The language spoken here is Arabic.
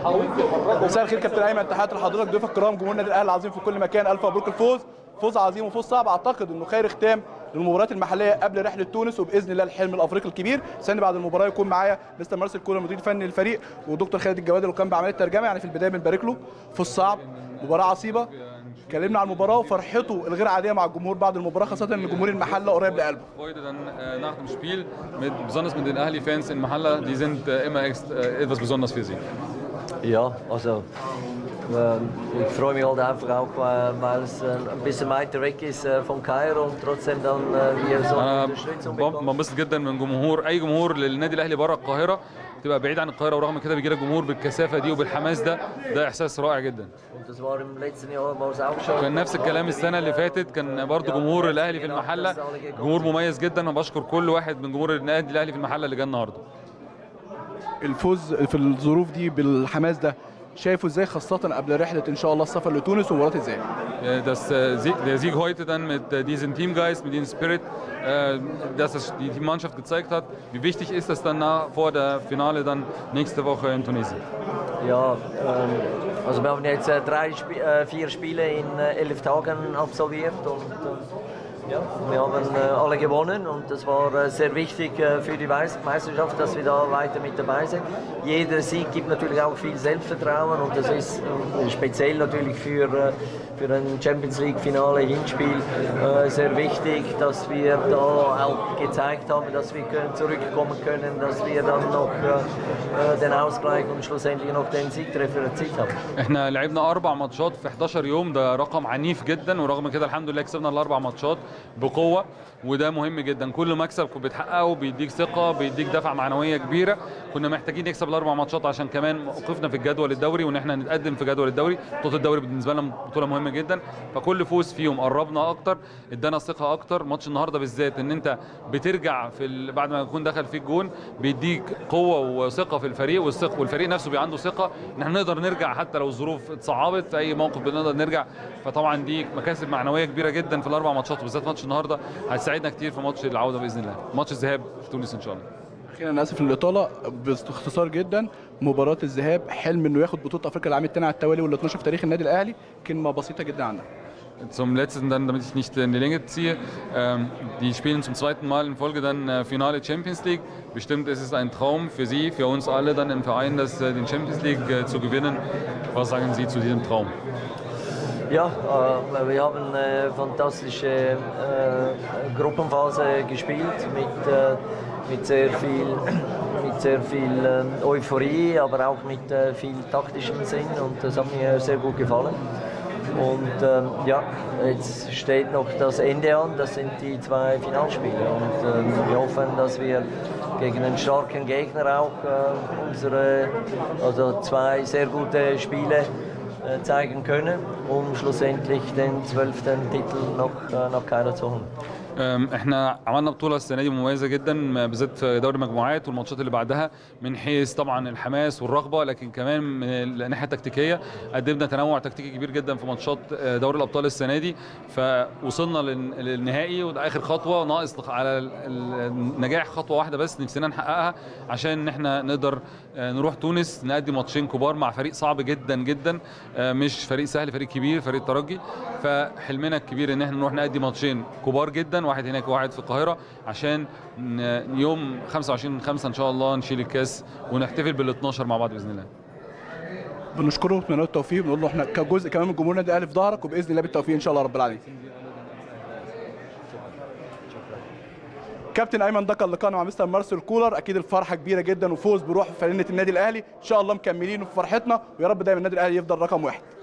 مساء الخير كابتن ايمن، تحياتي لحضرتك ضيوف الكرام، جمهور النادي الاهلي العظيم في كل مكان. الف مبروك الفوز، فوز عظيم وفوز صعب. اعتقد انه خير ختام للمباريات المحليه قبل رحله تونس، وباذن الله الحلم الافريقي الكبير. استنى بعد المباراه يكون معايا مستر مارسيل كولر المدير الفني للفريق، ودكتور خالد الجوادي اللي كان بعمليه الترجمه. يعني في البدايه بنبارك له، فوز صعب، مباراه عصيبه. اتكلمنا عن المباراه وفرحته الغير عاديه مع الجمهور بعد المباراه، خاصه ان جمهور المحله قريب لقلبه. Nach dem Spiel, besonders mit den Ahly-Fans in Mahalla, die sind immer etwas besonders für sie. Ja, also ich freue mich halt einfach auch, weil es ein bisschen weiter weg ist von Kairo und trotzdem dann wir so Unterstützung bekommen. بنبسط جدا من جمهور اي جمهور للنادي الاهلي بره القاهره، تبقى بعيد عن القاهره ورغم كده بيجي لك جمهور بالكثافه دي وبالحماس ده احساس رائع جدا. كان نفس الكلام السنه اللي فاتت، كان برضو جمهور الاهلي في المحله جمهور مميز جدا، وبشكر كل واحد من جمهور النادي الاهلي في المحله اللي جه النهارده. الفوز في الظروف دي بالحماس ده شايفه ازاي، خاصة قبل رحلة ان شاء الله السفر لتونس ومباراة ازاي؟ Der Sieg heute dann mit diesem Teamgeist, mit diesem Spirit, dass die Mannschaft gezeigt hat, wie wichtig ist es dann vor der Finale dann nächste Woche in Tunesien? Ja, also wir haben jetzt 4 Spiele in 11 Tagen absolviert und ja, wir haben alle gewonnen und das war sehr wichtig für die Meisterschaft, dass wir da weiter mit dabei sind. Jeder Sieg gibt natürlich auch viel Selbstvertrauen und das ist speziell natürlich für ein Champions League Finale Hinspiel sehr wichtig, dass wir da auch gezeigt haben, dass wir zurückkommen können, dass wir dann noch den Ausgleich und schlussendlich noch den Siegtreffer erzielt haben. احنا لعبنا 4 ماتشات في 11 يوم، ده رقم عنيف جدا، ورغم كده الحمد لله كسبنا ال4 ماتشات بقوه، وده مهم جدا. كل مكسب بتحققه بيديك ثقه، بيديك دفعه معنويه كبيره. كنا محتاجين نكسب ال4 ماتشات عشان كمان موقفنا في الجدول الدوري، وان احنا نتقدم في جدول الدوري. بطوله الدوري بالنسبه لنا بطوله مهمه جدا، فكل فوز فيهم قربنا اكتر، ادانا ثقه اكتر. ماتش النهارده بالذات ان انت بترجع بعد ما يكون دخل فيك جون، بيديك قوه وثقه في الفريق، والفريق نفسه بيبقى عنده ثقه ان احنا نقدر نرجع حتى لو الظروف اتصعبت في اي موقف بنقدر نرجع. فطبعا دي مكاسب معنويه كبيره جدا في ال4 ماتشات، وبالذات ماتش النهارده هيساعدنا كتير في ماتش العوده باذن الله، ماتش الذهاب في تونس ان شاء الله. اخيرا انا اسف للاطاله، باختصار جدا، مباراه الذهاب حلم انه ياخد بطوله افريقيا العام الثاني على التوالي وال 12 في تاريخ النادي الاهلي، كلمه بسيطه جدا عنها. Zum letzten dann, damit ich nicht in die Länge ziehe, die spielen zum 2. Mal in Folge dann Finale Champions League. Bestimmt ist es ein Traum für Sie, für uns alle dann im Verein, den Champions League zu gewinnen. Was sagen Sie zu diesem Traum? Ja, wir haben eine fantastische Gruppenphase gespielt mit sehr viel Euphorie, aber auch mit viel taktischem Sinn, und das hat mir sehr gut gefallen. Und ja, jetzt steht noch das Ende an, das sind die 2 Finalspiele, und wir hoffen, dass wir gegen einen starken Gegner auch also 2 sehr gute Spiele zeigen können, um schlussendlich den 12. Titel nach Kairo zu holen. احنا عملنا بطوله السنه دي مميزه جدا، بالذات في دوري المجموعات والماتشات اللي بعدها، من حيث طبعا الحماس والرغبه، لكن كمان من الناحيه التكتيكيه قدمنا تنوع تكتيكي كبير جدا في ماتشات دوري الابطال السنه دي، فوصلنا للنهائي، وده اخر خطوه، ناقص على النجاح خطوه واحده بس نفسنا نحققها عشان ان احنا نقدر نروح تونس نأدي ماتشين كبار مع فريق صعب جدا جدا، مش فريق سهل، فريق كبير، فريق الترجي. فحلمنا الكبير ان احنا نروح نأدي ماتشين كبار جدا، واحد هناك وواحد في القاهره، عشان يوم 25/5 ان شاء الله نشيل الكاس ونحتفل بال12 مع بعض باذن الله. بنشكره ونتمنى له التوفيق، بنقول له احنا كجزء كمان من جمهور النادي الاهلي في ظهرك، وباذن الله بالتوفيق ان شاء الله رب العالمين. كابتن ايمن، ده كان لقاءنا مع مستر مارسيل كولر. اكيد الفرحه كبيره جدا وفوز بروح فانلة النادي الاهلي، ان شاء الله مكملين في فرحتنا، ويا رب دايما النادي الاهلي يفضل رقم 1.